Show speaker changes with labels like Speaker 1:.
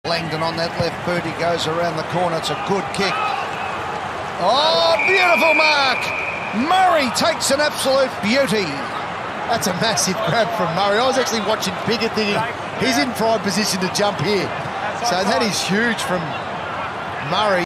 Speaker 1: Langdon on that left boot, he goes around the corner, it's a good kick. Oh, beautiful mark! Murray takes an absolute beauty.
Speaker 2: That's a massive grab from Murray. I was actually watching Pickett thinking he's in prime position to jump here. So that is huge from Murray.